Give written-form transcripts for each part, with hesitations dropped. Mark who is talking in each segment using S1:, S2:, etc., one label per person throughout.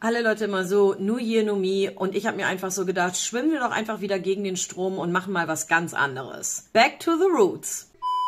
S1: Alle Leute immer so, New Year, New Me, und ich habe mir einfach so gedacht, schwimmen wir doch einfach wieder gegen den Strom und machen mal was ganz anderes. Back to the roots.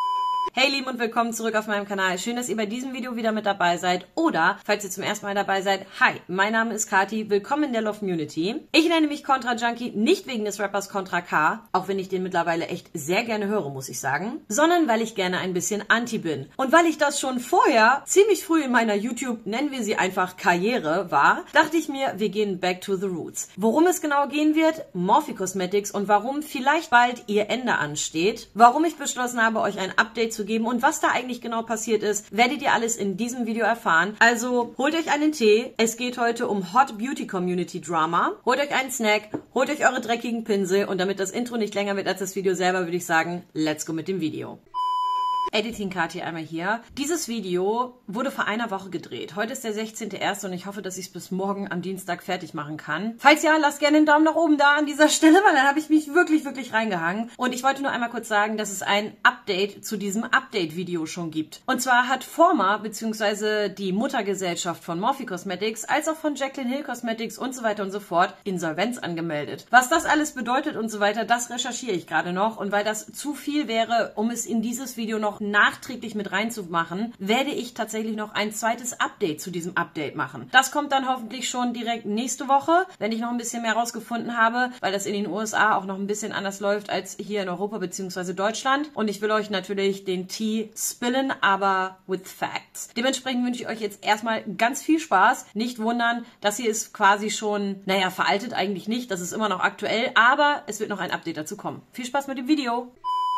S1: Hey Lieben und willkommen zurück auf meinem Kanal. Schön, dass ihr bei diesem Video wieder mit dabei seid. Oder, falls ihr zum ersten Mal dabei seid, hi, mein Name ist Kati, willkommen in der Love-Munity. Ich nenne mich Contra Junkie nicht wegen des Rappers Contra K, auch wenn ich den mittlerweile echt sehr gerne höre, muss ich sagen, sondern weil ich gerne ein bisschen Anti bin. Und weil ich das schon vorher, ziemlich früh in meiner YouTube, nennen wir sie einfach Karriere, war, dachte ich mir, wir gehen back to the roots. Worum es genau gehen wird, Morphe Cosmetics, und warum vielleicht bald ihr Ende ansteht, warum ich beschlossen habe, euch ein Update zu geben und was da eigentlich genau passiert ist, werdet ihr alles in diesem Video erfahren. Also holt euch einen Tee, es geht heute um Hot Beauty Community Drama, holt euch einen Snack, holt euch eure dreckigen Pinsel, und damit das Intro nicht länger wird als das Video selber, würde ich sagen, let's go mit dem Video. Editing Kati einmal hier. Dieses Video wurde vor einer Woche gedreht. Heute ist der 16.01. und ich hoffe, dass ich es bis morgen am Dienstag fertig machen kann. Falls ja, lasst gerne einen Daumen nach oben da an dieser Stelle, weil dann habe ich mich wirklich reingehangen. Und ich wollte nur einmal kurz sagen, dass es ein Update zu diesem Update-Video schon gibt. Und zwar hat Forma, beziehungsweise die Muttergesellschaft von Morphe Cosmetics, als auch von Jaclyn Hill Cosmetics und so weiter und so fort, Insolvenz angemeldet. Was das alles bedeutet und so weiter, das recherchiere ich gerade noch. Und weil das zu viel wäre, um es in dieses Video noch nachträglich mit reinzumachen, werde ich tatsächlich noch ein zweites Update zu diesem Update machen. Das kommt dann hoffentlich schon direkt nächste Woche, wenn ich noch ein bisschen mehr rausgefunden habe, weil das in den USA auch noch ein bisschen anders läuft als hier in Europa bzw. Deutschland. Und ich will euch natürlich den Tee spillen, aber with facts. Dementsprechend wünsche ich euch jetzt erstmal ganz viel Spaß. Nicht wundern, das hier ist quasi schon, naja, veraltet eigentlich nicht, das ist immer noch aktuell, aber es wird noch ein Update dazu kommen. Viel Spaß mit dem Video!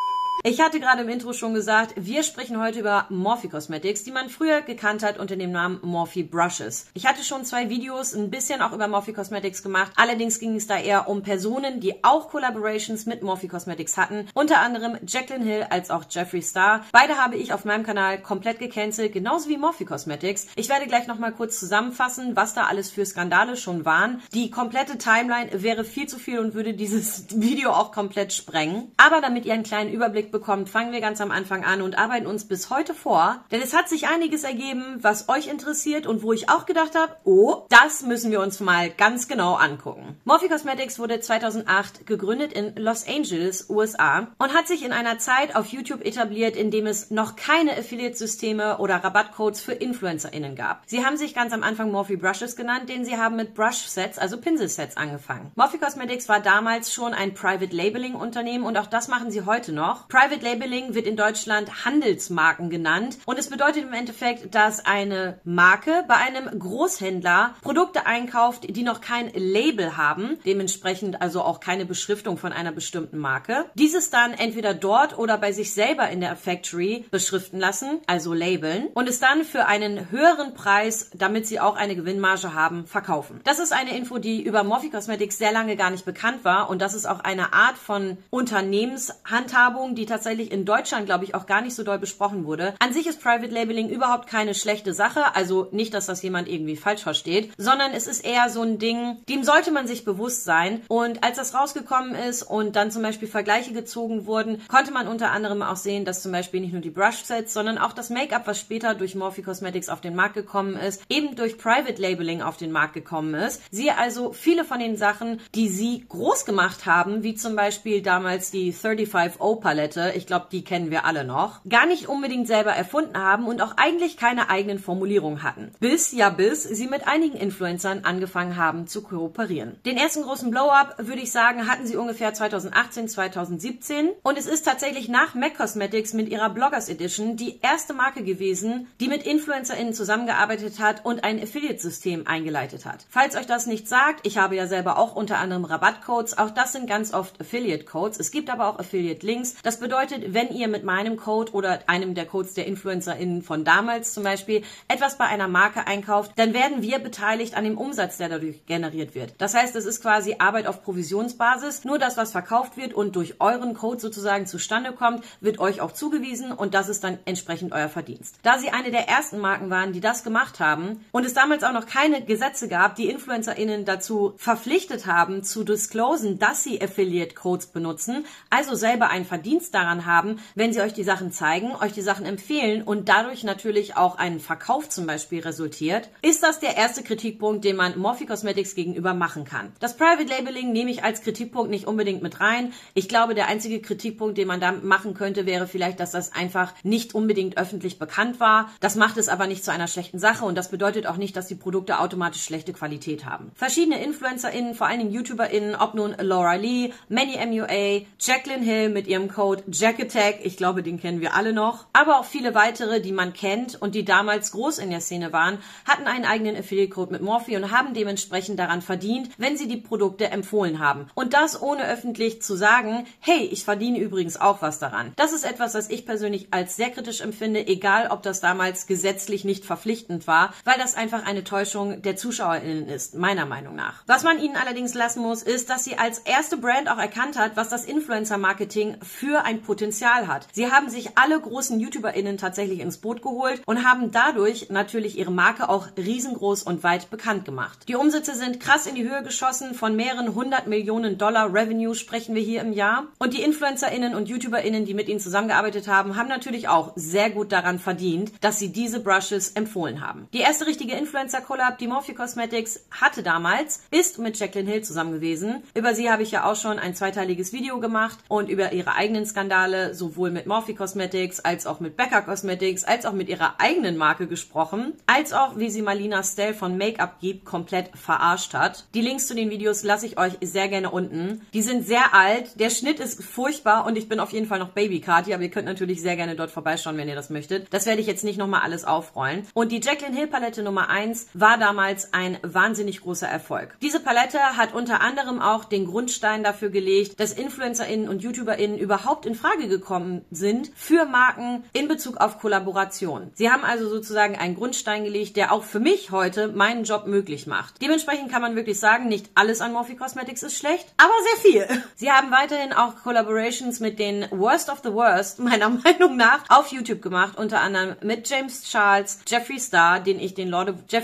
S1: Ich hatte gerade im Intro schon gesagt, wir sprechen heute über Morphe Cosmetics, die man früher gekannt hat unter dem Namen Morphe Brushes. Ich hatte schon 2 Videos ein bisschen auch über Morphe Cosmetics gemacht, allerdings ging es da eher um Personen, die auch Collaborations mit Morphe Cosmetics hatten, unter anderem Jaclyn Hill als auch Jeffree Star. Beide habe ich auf meinem Kanal komplett gecancelt, genauso wie Morphe Cosmetics. Ich werde gleich nochmal kurz zusammenfassen, was da alles für Skandale schon waren. Die komplette Timeline wäre viel zu viel und würde dieses Video auch komplett sprengen. Aber damit ihr einen kleinen Überblick bekommt, fangen wir ganz am Anfang an und arbeiten uns bis heute vor, denn es hat sich einiges ergeben, was euch interessiert und wo ich auch gedacht habe, oh, das müssen wir uns mal ganz genau angucken. Morphe Cosmetics wurde 2008 gegründet in Los Angeles, USA, und hat sich in einer Zeit auf YouTube etabliert, in dem es noch keine Affiliate-Systeme oder Rabattcodes für InfluencerInnen gab. Sie haben sich ganz am Anfang Morphe Brushes genannt, denn sie haben mit Brush-Sets, also Pinselsets, angefangen. Morphe Cosmetics war damals schon ein Private Labeling-Unternehmen und auch das machen sie heute noch. Private Labeling wird in Deutschland Handelsmarken genannt und es bedeutet im Endeffekt, dass eine Marke bei einem Großhändler Produkte einkauft, die noch kein Label haben, dementsprechend also auch keine Beschriftung von einer bestimmten Marke. Dieses dann entweder dort oder bei sich selber in der Factory beschriften lassen, also labeln, und es dann für einen höheren Preis, damit sie auch eine Gewinnmarge haben, verkaufen. Das ist eine Info, die über Morphe Cosmetics sehr lange gar nicht bekannt war, und das ist auch eine Art von Unternehmenshandhabung, die tatsächlich in Deutschland, glaube ich, auch gar nicht so doll besprochen wurde. An sich ist Private Labeling überhaupt keine schlechte Sache, also nicht, dass das jemand irgendwie falsch versteht, sondern es ist eher so ein Ding, dem sollte man sich bewusst sein. Und als das rausgekommen ist und dann zum Beispiel Vergleiche gezogen wurden, konnte man unter anderem auch sehen, dass zum Beispiel nicht nur die Brush-Sets, sondern auch das Make-up, was später durch Morphe Cosmetics auf den Markt gekommen ist, eben durch Private Labeling auf den Markt gekommen ist. Siehe also viele von den Sachen, die sie groß gemacht haben, wie zum Beispiel damals die 35O Palette, ich glaube, die kennen wir alle noch, gar nicht unbedingt selber erfunden haben und auch eigentlich keine eigenen Formulierungen hatten. Bis sie mit einigen Influencern angefangen haben zu kooperieren. Den ersten großen Blow-Up, würde ich sagen, hatten sie ungefähr 2018, 2017, und es ist tatsächlich nach MAC Cosmetics mit ihrer Bloggers Edition die erste Marke gewesen, die mit InfluencerInnen zusammengearbeitet hat und ein Affiliate-System eingeleitet hat. Falls euch das nicht sagt, ich habe ja selber auch unter anderem Rabattcodes, auch das sind ganz oft Affiliate-Codes. Es gibt aber auch Affiliate-Links. Das bedeutet, wenn ihr mit meinem Code oder einem der Codes der InfluencerInnen von damals zum Beispiel etwas bei einer Marke einkauft, dann werden wir beteiligt an dem Umsatz, der dadurch generiert wird. Das heißt, es ist quasi Arbeit auf Provisionsbasis. Nur das, was verkauft wird und durch euren Code sozusagen zustande kommt, wird euch auch zugewiesen, und das ist dann entsprechend euer Verdienst. Da sie eine der ersten Marken waren, die das gemacht haben und es damals auch noch keine Gesetze gab, die InfluencerInnen dazu verpflichtet haben, zu disclosen, dass sie Affiliate-Codes benutzen, also selber einen Verdienst nichts daran haben, wenn sie euch die Sachen zeigen, euch die Sachen empfehlen und dadurch natürlich auch ein Verkauf zum Beispiel resultiert, ist das der erste Kritikpunkt, den man Morphe Cosmetics gegenüber machen kann. Das Private Labeling nehme ich als Kritikpunkt nicht unbedingt mit rein. Ich glaube, der einzige Kritikpunkt, den man da machen könnte, wäre vielleicht, dass das einfach nicht unbedingt öffentlich bekannt war. Das macht es aber nicht zu einer schlechten Sache und das bedeutet auch nicht, dass die Produkte automatisch schlechte Qualität haben. Verschiedene InfluencerInnen, vor allen Dingen YouTuberInnen, ob nun Laura Lee, Manny MUA, Jaclyn Hill mit ihrem Code JACKATTACK, ich glaube, den kennen wir alle noch, aber auch viele weitere, die man kennt und die damals groß in der Szene waren, hatten einen eigenen Affiliate-Code mit Morphe und haben dementsprechend daran verdient, wenn sie die Produkte empfohlen haben. Und das ohne öffentlich zu sagen, hey, ich verdiene übrigens auch was daran. Das ist etwas, was ich persönlich als sehr kritisch empfinde, egal ob das damals gesetzlich nicht verpflichtend war, weil das einfach eine Täuschung der ZuschauerInnen ist, meiner Meinung nach. Was man ihnen allerdings lassen muss, ist, dass sie als erste Brand auch erkannt hat, was das Influencer-Marketing für ein Potenzial hat. Sie haben sich alle großen YouTuberInnen tatsächlich ins Boot geholt und haben dadurch natürlich ihre Marke auch riesengroß und weit bekannt gemacht. Die Umsätze sind krass in die Höhe geschossen, von mehreren 100 Millionen Dollar Revenue sprechen wir hier im Jahr. Und die InfluencerInnen und YouTuberInnen, die mit ihnen zusammengearbeitet haben, haben natürlich auch sehr gut daran verdient, dass sie diese Brushes empfohlen haben. Die erste richtige Influencer-Collab, die Morphe Cosmetics hatte damals, ist mit Jaclyn Hill zusammen gewesen. Über sie habe ich ja auch schon ein zweiteiliges Video gemacht und über ihre eigenen Skandale, sowohl mit Morphe Cosmetics, als auch mit Becca Cosmetics, als auch mit ihrer eigenen Marke gesprochen, als auch wie sie Marlena Stell von Make-up Geek komplett verarscht hat. Die Links zu den Videos lasse ich euch sehr gerne unten. Die sind sehr alt, der Schnitt ist furchtbar und ich bin auf jeden Fall noch Baby-Kati, aber ihr könnt natürlich sehr gerne dort vorbeischauen, wenn ihr das möchtet. Das werde ich jetzt nicht nochmal alles aufrollen. Und die Jaclyn Hill Palette Nummer 1 war damals ein wahnsinnig großer Erfolg. Diese Palette hat unter anderem auch den Grundstein dafür gelegt, dass InfluencerInnen und YouTuberInnen überhaupt in Frage gekommen sind für Marken in Bezug auf Kollaboration. Sie haben also sozusagen einen Grundstein gelegt, der auch für mich heute meinen Job möglich macht. Dementsprechend kann man wirklich sagen, nicht alles an Morphe Cosmetics ist schlecht, aber sehr viel. Sie haben weiterhin auch Collaborations mit den Worst of the Worst, meiner Meinung nach, auf YouTube gemacht, unter anderem mit James Charles, Jeffree Star, den ich den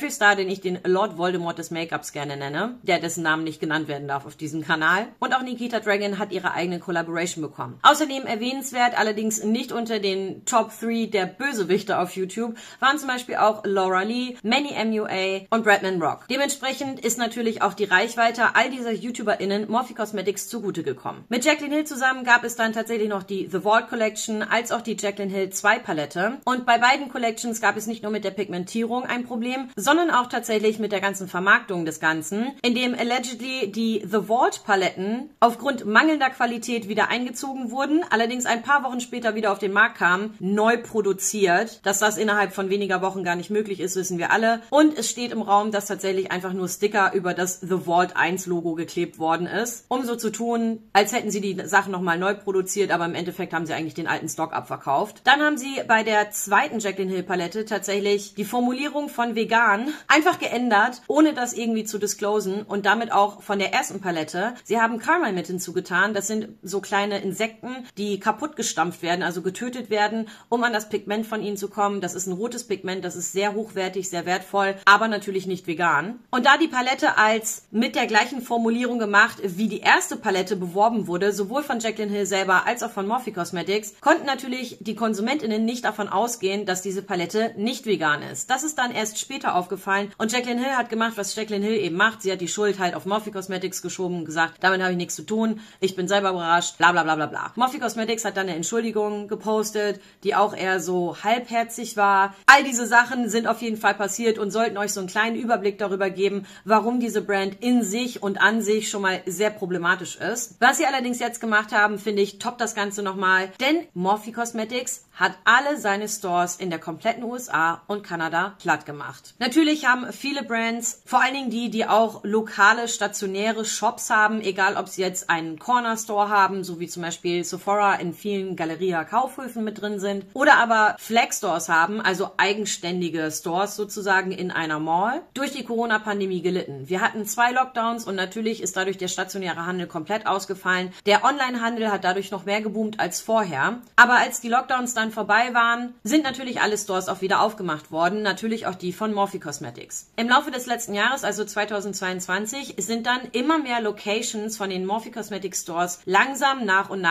S1: Lord Voldemort des Make-ups gerne nenne, dessen Namen nicht genannt werden darf auf diesem Kanal. Und auch Nikita Dragun hat ihre eigene Collaboration bekommen. Außerdem erwähnenswert, allerdings nicht unter den Top 3 der Bösewichte auf YouTube, waren zum Beispiel auch Laura Lee, Manny MUA und Bradman Rock. Dementsprechend ist natürlich auch die Reichweite all dieser YouTuberInnen Morphe Cosmetics zugute gekommen. Mit Jaclyn Hill zusammen gab es dann tatsächlich noch die The Vault Collection als auch die Jaclyn Hill 2 Palette. Und bei beiden Collections gab es nicht nur mit der Pigmentierung ein Problem, sondern auch tatsächlich mit der ganzen Vermarktung des Ganzen, indem allegedly die The Vault Paletten aufgrund mangelnder Qualität wieder eingezogen wurden, allerdings ein paar Wochen später wieder auf den Markt kamen, neu produziert. Dass das innerhalb von weniger Wochen gar nicht möglich ist, wissen wir alle. Und es steht im Raum, dass tatsächlich einfach nur Sticker über das The Vault 1 Logo geklebt worden ist, um so zu tun, als hätten sie die Sachen nochmal neu produziert, aber im Endeffekt haben sie eigentlich den alten Stock abverkauft. Dann haben sie bei der zweiten Jaclyn Hill Palette tatsächlich die Formulierung von vegan einfach geändert, ohne das irgendwie zu disclosen und damit auch von der ersten Palette. Sie haben Caramel mit hinzugetan. Das sind so kleine Insekten, die kaputt gestampft werden, also getötet werden, um an das Pigment von ihnen zu kommen. Das ist ein rotes Pigment, das ist sehr hochwertig, sehr wertvoll, aber natürlich nicht vegan. Und da die Palette als mit der gleichen Formulierung gemacht, wie die erste Palette beworben wurde, sowohl von Jaclyn Hill selber als auch von Morphe Cosmetics, konnten natürlich die KonsumentInnen nicht davon ausgehen, dass diese Palette nicht vegan ist. Das ist dann erst später aufgefallen und Jaclyn Hill hat gemacht, was Jaclyn Hill eben macht. Sie hat die Schuld halt auf Morphe Cosmetics geschoben und gesagt, damit habe ich nichts zu tun, ich bin selber überrascht, bla bla bla bla bla. Morphe Cosmetics hat dann eine Entschuldigung gepostet, die auch eher so halbherzig war. All diese Sachen sind auf jeden Fall passiert und sollten euch so einen kleinen Überblick darüber geben, warum diese Brand in sich und an sich schon mal sehr problematisch ist. Was sie allerdings jetzt gemacht haben, finde ich, toppt das Ganze nochmal, denn Morphe Cosmetics hat alle seine Stores in der kompletten USA und Kanada platt gemacht. Natürlich haben viele Brands, vor allen Dingen die auch lokale, stationäre Shops haben, egal ob sie jetzt einen Corner Store haben, so wie zum Beispiel Sephora in vielen Galeria-Kaufhöfen mit drin sind, oder aber Flag Stores haben, also eigenständige Stores sozusagen in einer Mall, durch die Corona-Pandemie gelitten. Wir hatten 2 Lockdowns und natürlich ist dadurch der stationäre Handel komplett ausgefallen. Der Online-Handel hat dadurch noch mehr geboomt als vorher. Aber als die Lockdowns dann vorbei waren, sind natürlich alle Stores auch wieder aufgemacht worden, natürlich auch die von Morphe Cosmetics. Im Laufe des letzten Jahres, also 2022, sind dann immer mehr Locations von den Morphe Cosmetics Stores langsam nach und nach geschlossen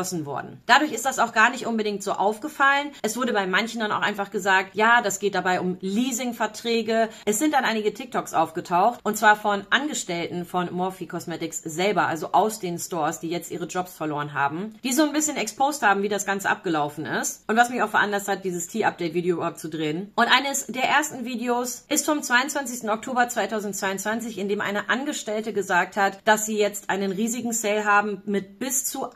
S1: geschlossen worden. Dadurch ist das auch gar nicht unbedingt so aufgefallen. Es wurde bei manchen dann auch einfach gesagt, ja, das geht dabei um Leasingverträge. Es sind dann einige TikToks aufgetaucht, und zwar von Angestellten von Morphe Cosmetics selber, also aus den Stores, die jetzt ihre Jobs verloren haben, die so ein bisschen exposed haben, wie das Ganze abgelaufen ist und was mich auch veranlasst hat, dieses Tea-Update-Video überhaupt zu drehen. Und eines der ersten Videos ist vom 22. Oktober 2022, in dem eine Angestellte gesagt hat, dass sie jetzt einen riesigen Sale haben mit bis zu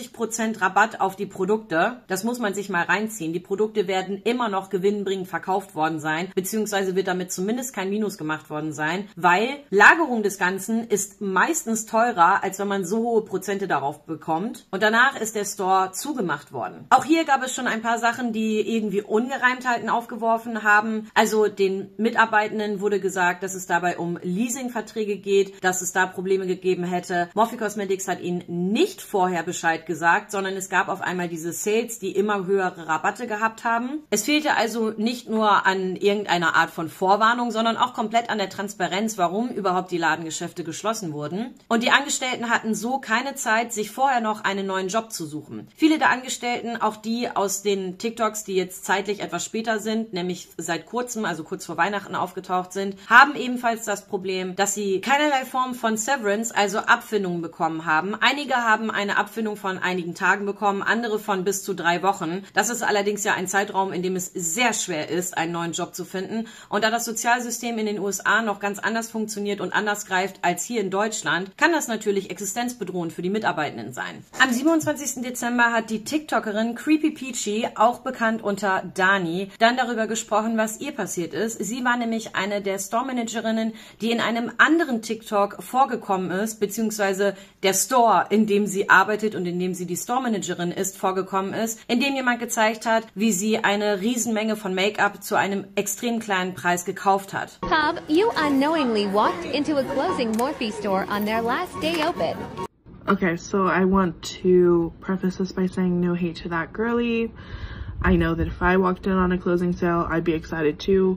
S1: 80% Rabatt auf die Produkte. Das muss man sich mal reinziehen. Die Produkte werden immer noch gewinnbringend verkauft worden sein, beziehungsweise wird damit zumindest kein Minus gemacht worden sein, weil Lagerung des Ganzen ist meistens teurer, als wenn man so hohe Prozente darauf bekommt. Und danach ist der Store zugemacht worden. Auch hier gab es schon ein paar Sachen, die irgendwie Ungereimtheiten aufgeworfen haben. Also den Mitarbeitenden wurde gesagt, dass es dabei um Leasingverträge geht, dass es da Probleme gegeben hätte. Morphe Cosmetics hat ihnen nicht vorher Bescheid gesagt, sondern es gab auf einmal diese Sales, die immer höhere Rabatte gehabt haben. Es fehlte also nicht nur an irgendeiner Art von Vorwarnung, sondern auch komplett an der Transparenz, warum überhaupt die Ladengeschäfte geschlossen wurden. Und die Angestellten hatten so keine Zeit, sich vorher noch einen neuen Job zu suchen. Viele der Angestellten, auch die aus den TikToks, die jetzt zeitlich etwas später sind, nämlich seit kurzem, also kurz vor Weihnachten aufgetaucht sind, haben ebenfalls das Problem, dass sie keinerlei Form von Severance, also Abfindungen bekommen haben. Einige haben eine Abfindung von einigen Tagen bekommen, andere von bis zu 3 Wochen. Das ist allerdings ja ein Zeitraum, in dem es sehr schwer ist, einen neuen Job zu finden. Und da das Sozialsystem in den USA noch ganz anders funktioniert und anders greift als hier in Deutschland, kann das natürlich existenzbedrohend für die Mitarbeitenden sein. Am 27. Dezember hat die TikTokerin Creepy Peachy, auch bekannt unter Dani, dann darüber gesprochen, was ihr passiert ist. Sie war nämlich eine der Store-Managerinnen, die in einem anderen TikTok vorgekommen ist, beziehungsweise der Store, in dem sie arbeitet und in dem sie die Store-Managerin ist, vorgekommen ist, in dem jemand gezeigt hat, wie sie eine Riesenmenge von Make-up zu einem extrem kleinen Preis gekauft hat.
S2: Cobb, you unknowingly walked into a closing Morphe store on their last day open.
S3: Okay, so I want to preface this by saying no hate to that girly. I know that if I walked in on a closing sale, I'd be excited too.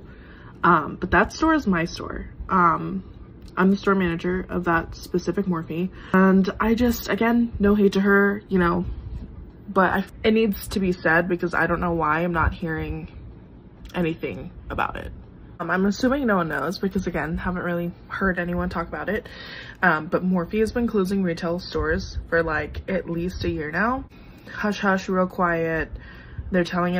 S3: But that store is my store. I'm the store manager of that specific Morphe. And I just, again, no hate to her, you know, but it needs to be said because I don't know why I'm not hearing anything about it. I'm assuming no one knows because, again, haven't really heard anyone talk about it. But Morphe has been closing retail stores for like at least a year now. Hush hush, real quiet. They're telling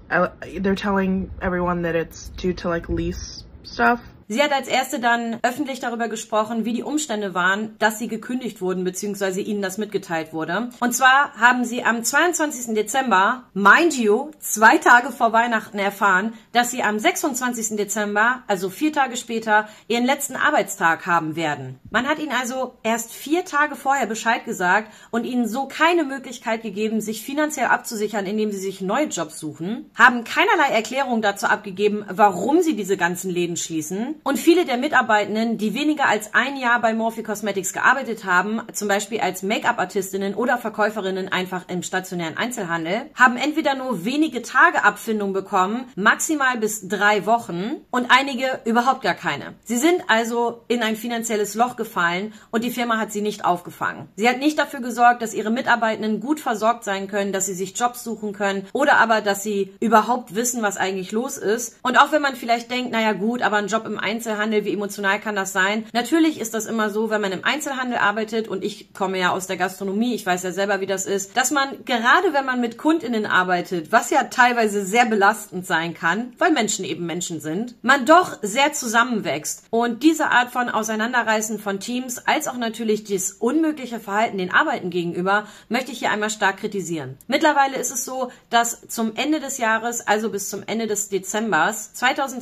S3: everyone that it's due to like lease stuff.
S1: Sie hat als erste dann öffentlich darüber gesprochen, wie die Umstände waren, dass sie gekündigt wurden, beziehungsweise ihnen das mitgeteilt wurde. Und zwar haben sie am 22. Dezember, mind you, 2 Tage vor Weihnachten erfahren, dass sie am 26. Dezember, also 4 Tage später, ihren letzten Arbeitstag haben werden. Man hat ihnen also erst 4 Tage vorher Bescheid gesagt und ihnen so keine Möglichkeit gegeben, sich finanziell abzusichern, indem sie sich neue Jobs suchen, haben keinerlei Erklärung dazu abgegeben, warum sie diese ganzen Läden schließen. Und viele der Mitarbeitenden, die weniger als 1 Jahr bei Morphe Cosmetics gearbeitet haben, zum Beispiel als Make-up-Artistinnen oder Verkäuferinnen einfach im stationären Einzelhandel, haben entweder nur wenige Tage Abfindung bekommen, maximal bis 3 Wochen und einige überhaupt gar keine. Sie sind also in ein finanzielles Loch gefallen und die Firma hat sie nicht aufgefangen. Sie hat nicht dafür gesorgt, dass ihre Mitarbeitenden gut versorgt sein können, dass sie sich Jobs suchen können oder aber, dass sie überhaupt wissen, was eigentlich los ist. Und auch wenn man vielleicht denkt, naja gut, aber ein Job im Einzelhandel, wie emotional kann das sein? Natürlich ist das immer so, wenn man im Einzelhandel arbeitet, und ich komme ja aus der Gastronomie, ich weiß ja selber, wie das ist, dass man, gerade wenn man mit KundInnen arbeitet, was ja teilweise sehr belastend sein kann, weil Menschen eben Menschen sind, man doch sehr zusammenwächst. Und diese Art von Auseinanderreißen von Teams, als auch natürlich das unmögliche Verhalten den Arbeiten gegenüber, möchte ich hier einmal stark kritisieren. Mittlerweile ist es so, dass zum Ende des Jahres, also bis zum Ende des Dezembers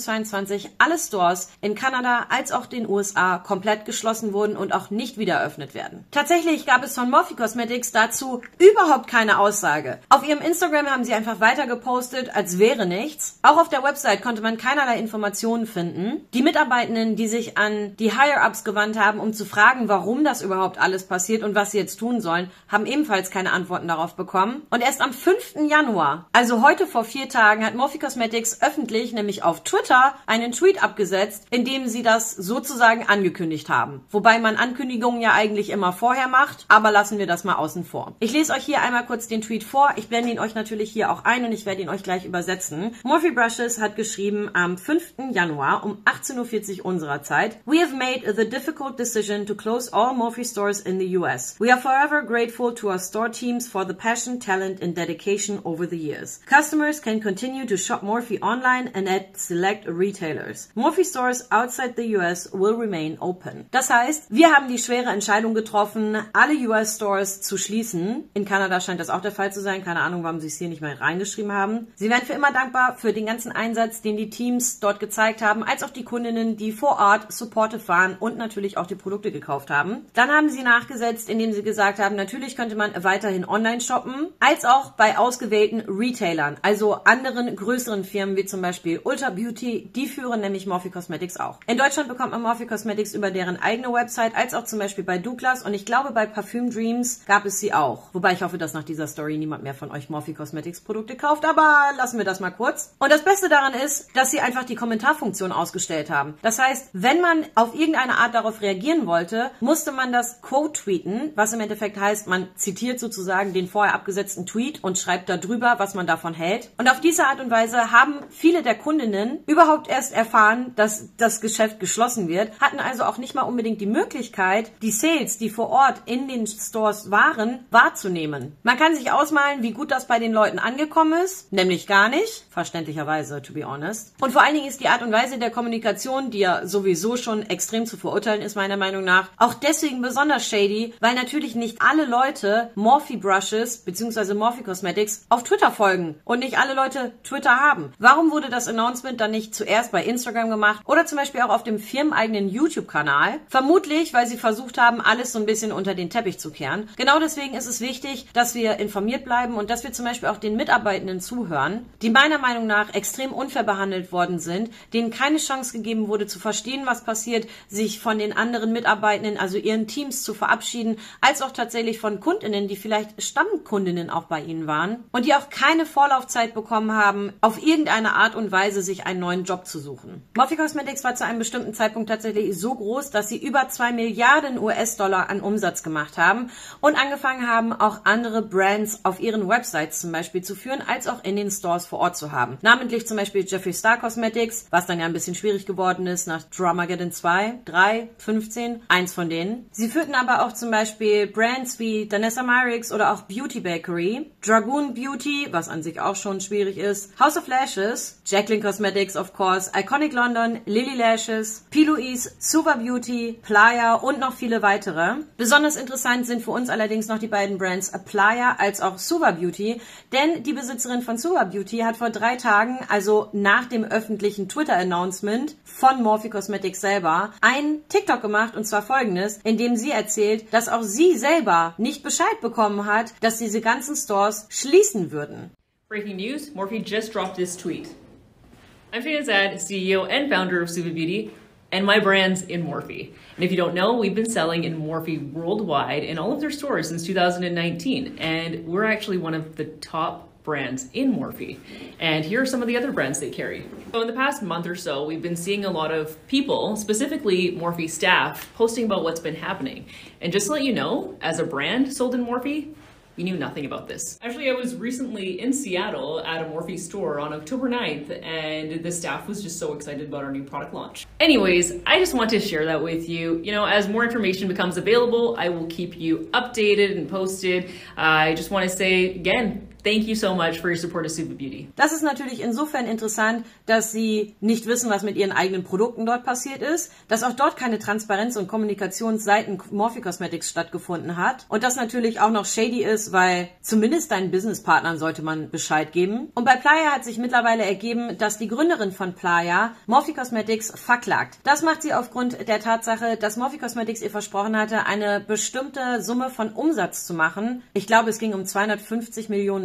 S1: 2022, alle Stores in Kanada als auch den USA komplett geschlossen wurden und auch nicht wieder eröffnet werden. Tatsächlich gab es von Morphe Cosmetics dazu überhaupt keine Aussage. Auf ihrem Instagram haben sie einfach weiter gepostet, als wäre nichts. Auch auf der Website konnte man keinerlei Informationen finden. Die Mitarbeitenden, die sich an die Higher-Ups gewandt haben, um zu fragen, warum das überhaupt alles passiert und was sie jetzt tun sollen, haben ebenfalls keine Antworten darauf bekommen. Und erst am 5. Januar, also heute vor 4 Tagen, hat Morphe Cosmetics öffentlich, nämlich auf Twitter, einen Tweet abgesetzt, abgesetzt, indem sie das sozusagen angekündigt haben. Wobei man Ankündigungen ja eigentlich immer vorher macht, aber lassen wir das mal außen vor. Ich lese euch hier einmal kurz den Tweet vor. Ich blende ihn euch natürlich hier auch ein und ich werde ihn euch gleich übersetzen. Morphe Brushes hat geschrieben am 5. Januar um 18:40 Uhr unserer Zeit: We have made the difficult decision to close all Morphe stores in the US. We are forever grateful to our store teams for the passion, talent and dedication over the years. Customers can continue to shop Morphe online and at select retailers. Morphe stores outside the US will remain open. Das heißt, wir haben die schwere Entscheidung getroffen, alle US Stores zu schließen. In Kanada scheint das auch der Fall zu sein. Keine Ahnung, warum sie es hier nicht mehr reingeschrieben haben. Sie wären für immer dankbar für den ganzen Einsatz, den die Teams dort gezeigt haben, als auch die Kundinnen, die vor Ort supportive waren und natürlich auch die Produkte gekauft haben. Dann haben sie nachgesetzt, indem sie gesagt haben, natürlich könnte man weiterhin online shoppen, als auch bei ausgewählten Retailern, also anderen größeren Firmen wie zum Beispiel Ulta Beauty, die führen nämlich Morphe Cosmetics auch. In Deutschland bekommt man Morphe Cosmetics über deren eigene Website, als auch zum Beispiel bei Douglas und ich glaube bei Parfüm Dreams gab es sie auch. Wobei ich hoffe, dass nach dieser Story niemand mehr von euch Morphe Cosmetics Produkte kauft, aber lassen wir das mal kurz. Und das Beste daran ist, dass sie einfach die Kommentarfunktion ausgestellt haben. Das heißt, wenn man auf irgendeine Art darauf reagieren wollte, musste man das quote-tweeten, was im Endeffekt heißt, man zitiert sozusagen den vorher abgesetzten Tweet und schreibt da drüber, was man davon hält. Und auf diese Art und Weise haben viele der Kundinnen überhaupt erst erfahren, dass das Geschäft geschlossen wird, hatten also auch nicht mal unbedingt die Möglichkeit, die Sales, die vor Ort in den Stores waren, wahrzunehmen. Man kann sich ausmalen, wie gut das bei den Leuten angekommen ist, nämlich gar nicht, verständlicherweise, to be honest. Und vor allen Dingen ist die Art und Weise der Kommunikation, die ja sowieso schon extrem zu verurteilen ist, meiner Meinung nach, auch deswegen besonders shady, weil natürlich nicht alle Leute Morphe Brushes bzw. Morphe Cosmetics auf Twitter folgen und nicht alle Leute Twitter haben. Warum wurde das Announcement dann nicht zuerst bei Instagram gemacht oder zum Beispiel auch auf dem firmeneigenen YouTube-Kanal? Vermutlich, weil sie versucht haben, alles so ein bisschen unter den Teppich zu kehren. Genau deswegen ist es wichtig, dass wir informiert bleiben und dass wir zum Beispiel auch den Mitarbeitenden zuhören, die meiner Meinung nach extrem unfair behandelt worden sind, denen keine Chance gegeben wurde zu verstehen, was passiert, sich von den anderen Mitarbeitenden, also ihren Teams zu verabschieden, als auch tatsächlich von Kundinnen, die vielleicht Stammkundinnen auch bei ihnen waren und die auch keine Vorlaufzeit bekommen haben, auf irgendeine Art und Weise sich einen neuen Job zu suchen. Morphe Cosmetics war zu einem bestimmten Zeitpunkt tatsächlich so groß, dass sie über 2 Milliarden US-Dollar an Umsatz gemacht haben und angefangen haben, auch andere Brands auf ihren Websites zum Beispiel zu führen, als auch in den Stores vor Ort zu haben. Namentlich zum Beispiel Jeffree Star Cosmetics, was dann ja ein bisschen schwierig geworden ist nach Dramageddon 2, 3, 15, eins von denen. Sie führten aber auch zum Beispiel Brands wie Danessa Myricks oder auch Beauty Bakery, Dragoon Beauty, was an sich auch schon schwierig ist, House of Lashes, Jacqueline Cosmetics of course, Iconic London, Lily Lashes, P. Louise, Suva Beauty, Playa und noch viele weitere. Besonders interessant sind für uns allerdings noch die beiden Brands Playa als auch Suva Beauty, denn die Besitzerin von Suva Beauty hat vor 3 Tagen, also nach dem öffentlichen Twitter-Announcement von Morphe Cosmetics selber, ein TikTok gemacht und zwar folgendes, in dem sie erzählt, dass auch sie selber nicht Bescheid bekommen hat, dass diese ganzen Stores schließen würden.
S4: Breaking news, Morphe just dropped this tweet. I'm Shayna Zad, CEO and founder of Suva Beauty, and my brand's in Morphe. And if you don't know, we've been selling in Morphe worldwide in all of their stores since 2019, and we're actually one of the top brands in Morphe. And here are some of the other brands they carry. So in the past month or so, we've been seeing a lot of people, specifically Morphe staff, posting about what's been happening. And just to let you know, as a brand sold in Morphe, we knew nothing about this. Actually, I was recently in Seattle at a Morphe store on October 9th, and the staff was just so excited about our new product launch. Anyways, I just want to share that with you. You know, as more information becomes available, I will keep you updated and posted. I just want to say, again, thank you so much for your support of Suva Beauty.
S1: Das ist natürlich insofern interessant, dass sie nicht wissen, was mit ihren eigenen Produkten dort passiert ist, dass auch dort keine Transparenz und Kommunikation seitens Morphe Cosmetics stattgefunden hat und das natürlich auch noch shady ist, weil zumindest deinen Businesspartnern sollte man Bescheid geben. Und bei Playa hat sich mittlerweile ergeben, dass die Gründerin von Playa Morphe Cosmetics verklagt. Das macht sie aufgrund der Tatsache, dass Morphe Cosmetics ihr versprochen hatte, eine bestimmte Summe von Umsatz zu machen. Ich glaube, es ging um $250 Millionen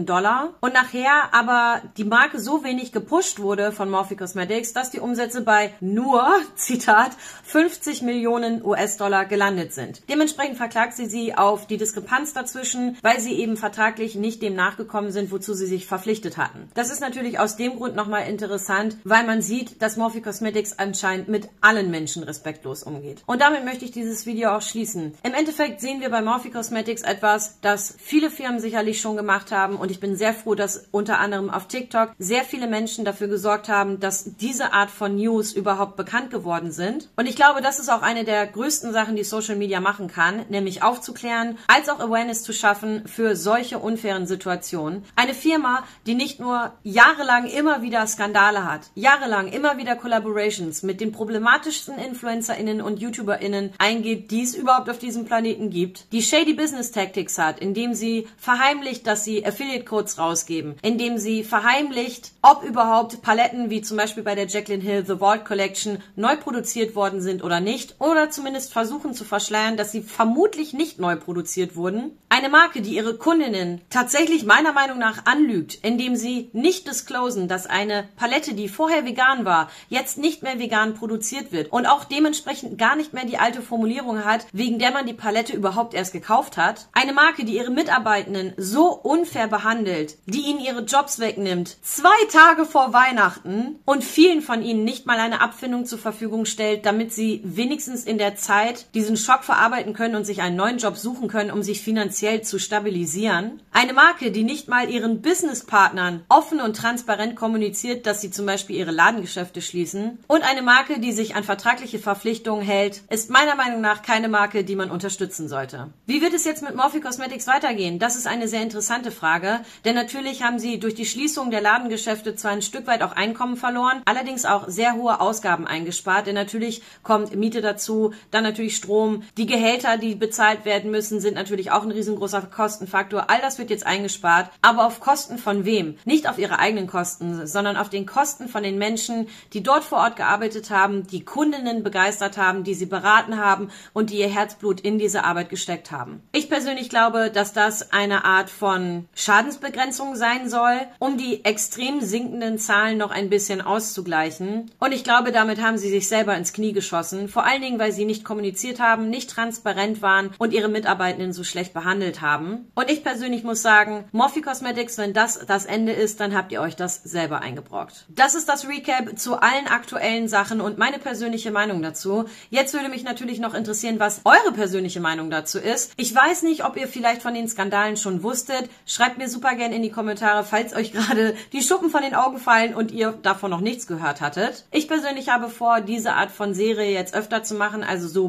S1: Millionen Dollar und nachher aber die Marke so wenig gepusht wurde von Morphe Cosmetics, dass die Umsätze bei nur, Zitat, 50 Millionen US-Dollar gelandet sind. Dementsprechend verklagt sie auf die Diskrepanz dazwischen, weil sie eben vertraglich nicht dem nachgekommen sind, wozu sie sich verpflichtet hatten. Das ist natürlich aus dem Grund nochmal interessant, weil man sieht, dass Morphe Cosmetics anscheinend mit allen Menschen respektlos umgeht. Und damit möchte ich dieses Video auch schließen. Im Endeffekt sehen wir bei Morphe Cosmetics etwas, das viele Firmen sicherlich schon gemacht haben und ich bin sehr froh, dass unter anderem auf TikTok sehr viele Menschen dafür gesorgt haben, dass diese Art von News überhaupt bekannt geworden sind. Und ich glaube, das ist auch eine der größten Sachen, die Social Media machen kann, nämlich aufzuklären, als auch Awareness zu schaffen für solche unfairen Situationen. Eine Firma, die nicht nur jahrelang immer wieder Skandale hat, jahrelang immer wieder Collaborations mit den problematischsten InfluencerInnen und YouTuberInnen eingeht, die es überhaupt auf diesem Planeten gibt, die shady Business Tactics hat, indem sie verheimlicht, dass sie Affiliate-Codes rausgeben, indem sie verheimlicht, ob überhaupt Paletten wie zum Beispiel bei der Jaclyn Hill The Vault Collection neu produziert worden sind oder nicht, oder zumindest versuchen zu verschleiern, dass sie vermutlich nicht neu produziert wurden. Eine Marke, die ihre Kundinnen tatsächlich meiner Meinung nach anlügt, indem sie nicht disclosen, dass eine Palette, die vorher vegan war, jetzt nicht mehr vegan produziert wird und auch dementsprechend gar nicht mehr die alte Formulierung hat, wegen der man die Palette überhaupt erst gekauft hat. Eine Marke, die ihre Mitarbeitenden so unfair behandelt, die ihnen ihre Jobs wegnimmt, 2 Tage vor Weihnachten und vielen von ihnen nicht mal eine Abfindung zur Verfügung stellt, damit sie wenigstens in der Zeit diesen Schock verarbeiten können und sich einen neuen Job suchen können, um sich finanziell zu stabilisieren. Eine Marke, die nicht mal ihren Businesspartnern offen und transparent kommuniziert, dass sie zum Beispiel ihre Ladengeschäfte schließen. Und eine Marke, die sich an vertragliche Verpflichtungen hält, ist meiner Meinung nach keine Marke, die man unterstützen sollte. Wie wird es jetzt mit Morphe Cosmetics weitergehen? Das ist eine sehr interessante Frage, denn natürlich haben sie durch die Schließung der Ladengeschäfte zwar ein Stück weit auch Einkommen verloren, allerdings auch sehr hohe Ausgaben eingespart, denn natürlich kommt Miete dazu, dann natürlich Strom, die Gehälter, die bezahlt werden müssen, sind natürlich auch ein riesengroßer Kostenfaktor. All das wird jetzt eingespart, aber auf Kosten von wem? Nicht auf ihre eigenen Kosten, sondern auf den Kosten von den Menschen, die dort vor Ort gearbeitet haben, die Kundinnen begeistert haben, die sie beraten haben und die ihr Herzblut in diese Arbeit gesteckt haben. Ich persönlich glaube, dass das eine Art von Schadensbegrenzung sein soll, um die extrem sinkenden Zahlen noch ein bisschen auszugleichen. Und ich glaube, damit haben sie sich selber ins Knie geschossen. Vor allen Dingen, weil sie nicht kommuniziert haben, nicht transparent waren und ihre Mitarbeitenden so schlecht behandelt haben. Und ich persönlich muss sagen, Morphe Cosmetics, wenn das das Ende ist, dann habt ihr euch das selber eingebrockt. Das ist das Recap zu allen aktuellen Sachen und meine persönliche Meinung dazu. Jetzt würde mich natürlich noch interessieren, was eure persönliche Meinung dazu ist. Ich weiß nicht, ob ihr vielleicht von den Skandalen schon wusstet. Schreibt mir super gerne in die Kommentare, falls euch gerade die Schuppen von den Augen fallen und ihr davon noch nichts gehört hattet. Ich persönlich habe vor, diese Art von Serie jetzt öfter zu machen, also so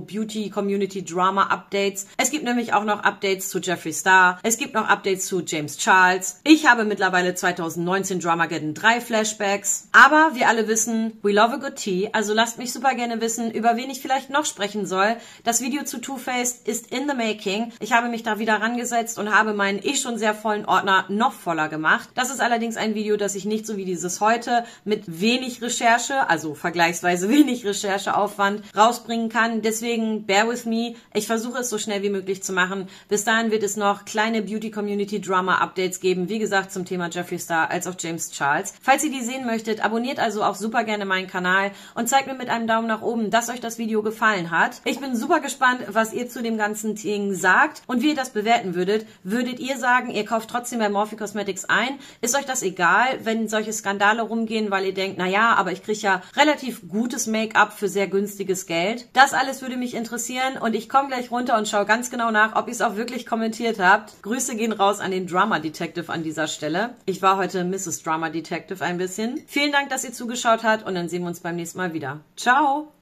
S1: Beauty-Community-Drama-Updates. Es gibt nämlich auch noch Updates zu Jeffree Star. Es gibt noch Updates zu James Charles. Ich habe mittlerweile 2019 Dramageddon 3 Flashbacks. Aber wir alle wissen, we love a good tea. Also lasst mich super gerne wissen, über wen ich vielleicht noch sprechen soll. Das Video zu Too Faced ist in the making. Ich habe mich da wieder rangesetzt und habe meinen schon sehr vollen Ordner noch voller gemacht. Das ist allerdings ein Video, das ich nicht so wie dieses heute mit wenig Recherche, also vergleichsweise wenig Rechercheaufwand, rausbringen kann. Deswegen bear with me. Ich versuche es so schnell wie möglich zu machen. Bis dahin wird es noch kleine Beauty-Community-Drama-Updates geben. Wie gesagt, zum Thema Jeffree Star als auch James Charles. Falls ihr die sehen möchtet, abonniert also auch super gerne meinen Kanal und zeigt mir mit einem Daumen nach oben, dass euch das Video gefallen hat. Ich bin super gespannt, was ihr zu dem ganzen Ding sagt und wie ihr das bewerten würdet. Würdet ihr sagen, ihr kauft trotzdem bei Morphe Cosmetics ein? Ist euch das egal, wenn solche Skandale rumgehen, weil ihr denkt, naja, aber ich kriege ja relativ gutes Make-up für sehr günstiges Geld? Das alles würde mich interessieren und ich komme gleich runter und schaue ganz genau nach, ob ihr es auch wirklich kommentiert habt. Grüße gehen raus an den Drama Detective an dieser Stelle. Ich war heute Mrs. Drama Detective ein bisschen. Vielen Dank, dass ihr zugeschaut habt und dann sehen wir uns beim nächsten Mal wieder. Ciao!